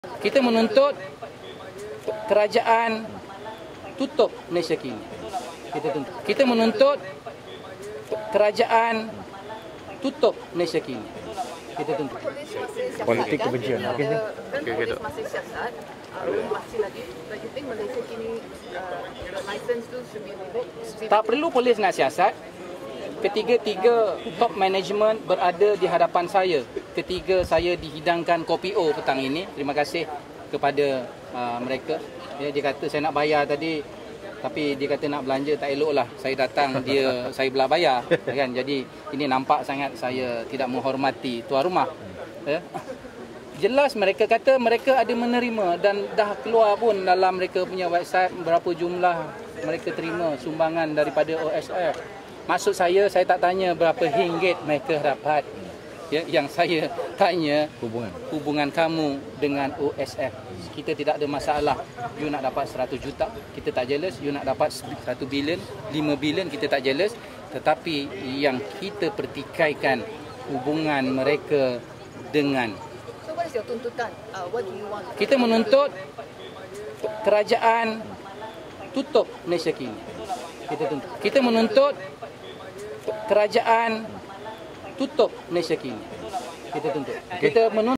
Kita menuntut kerajaan tutup Malaysia kini. Kita menuntut kerajaan tutup Malaysia kini. Kita tuntut. Politik kebencian. Kan Okey. polis masih siasat, masih lagi. But you think Malaysia kini license tu should be revoked? Tak perlu polis nak siasat. Ketiga-tiga top management berada di hadapan saya. Ketika saya dihidangkan kopi O petang ini. Terima kasih kepada mereka. Ya, dia kata saya nak bayar tadi, tapi dia kata nak belanja tak elok lah. Saya datang, saya belah bayar. Kan? Jadi ini nampak sangat saya tidak menghormati tuan rumah. Ya. Jelas mereka kata mereka ada menerima dan dah keluar pun dalam mereka punya website berapa jumlah mereka terima sumbangan daripada OSF. Maksud saya tak tanya berapa ringgit mereka dapat. Ya, yang saya tanya hubungan kamu dengan OSF. Kita tidak ada masalah. You nak dapat 100 juta, kita tak jealous. You nak dapat 1 bilion, 5 bilion, kita tak jealous. Tetapi yang kita pertikaikan hubungan mereka dengan. So what is your tuntutan? What do you want? Kita menuntut kerajaan tutup Malaysia kini. Kita menuntut kerajaan tutup Malaysia kini. Kita menuntut.